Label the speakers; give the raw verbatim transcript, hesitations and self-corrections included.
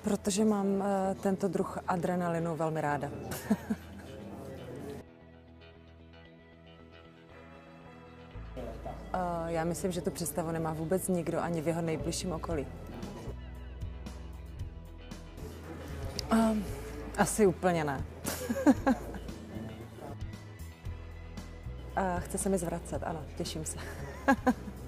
Speaker 1: Protože mám uh, tento druh adrenalinu velmi ráda. uh, já myslím, že tu představu nemá vůbec nikdo ani v jeho nejbližším okolí. Uh, asi úplně ne. uh, chce se mi zvracet, ano, těším se.